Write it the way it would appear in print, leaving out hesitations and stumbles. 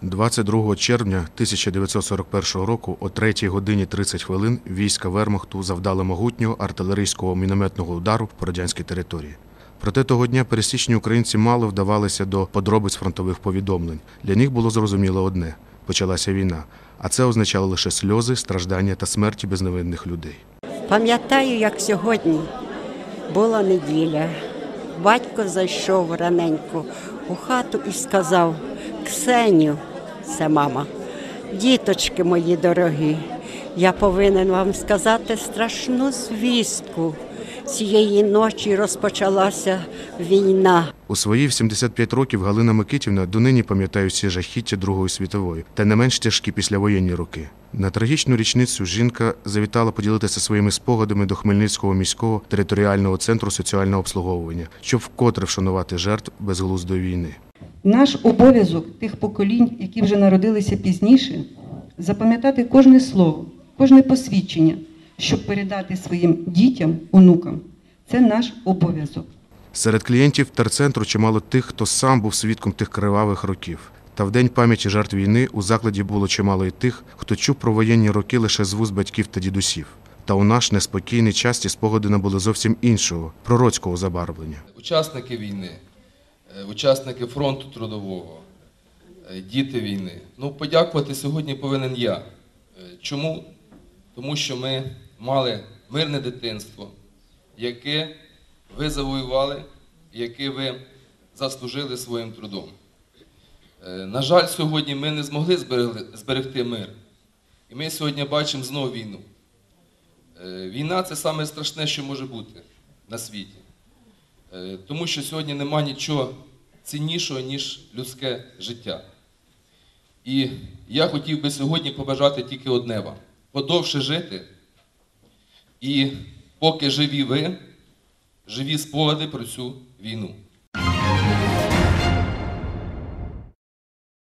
22 червня 1941 року о 3 годині 30 хвилин війська Вермахту завдали могутнього артилерійського мінометного удару по радянській території. Проте того дня пересічні українці мало вдавалися до подробиць фронтових повідомлень. Для них було зрозуміло одне – почалася війна, а це означало лише сльози, страждання та смерті безневинних людей. Пам'ятаю, як сьогодні була неділя. Батько зайшов раненько у хату і сказав: «Ксеню, це мама, діточки мої дорогі, я повинен вам сказати страшну звістку. Цієї ночі розпочалася війна». У свої 75 років Галина Микитівна донині пам'ятає всі жахіття Другої світової та не менш тяжкі післявоєнні роки. На трагічну річницю жінка завітала поділитися своїми спогадами до Хмельницького міського територіального центру соціального обслуговування, щоб вкотре вшанувати жертв безглуздої війни. Наш обов'язок тих поколінь, які вже народилися пізніше, запам'ятати кожне слово, кожне посвідчення, щоб передати своїм дітям, онукам. Це наш обов'язок. Серед клієнтів терцентру чимало тих, хто сам був свідком тих кривавих років. Та в День пам'яті жертв війни у закладі було чимало і тих, хто чув про воєнні роки лише з вуст батьків та дідусів. Та у наш неспокійний час ті спогади набули зовсім іншого, пророцького забарвлення. Учасники війни, учасники фронту трудового, діти війни. Подякувати сьогодні повинен я. Чому? Тому що ми мали мирне дитинство, яке ви завоювали, яке ви заслужили своїм трудом. На жаль, сьогодні ми не змогли зберегти мир. І ми сьогодні бачимо знову війну. Війна – це саме страшне, що може бути на світі. Тому що сьогодні нема нічого ціннішого, ніж людське життя. І я хотів би сьогодні побажати тільки одне вам – подовше жити. І поки живі ви, живі спогади про цю війну.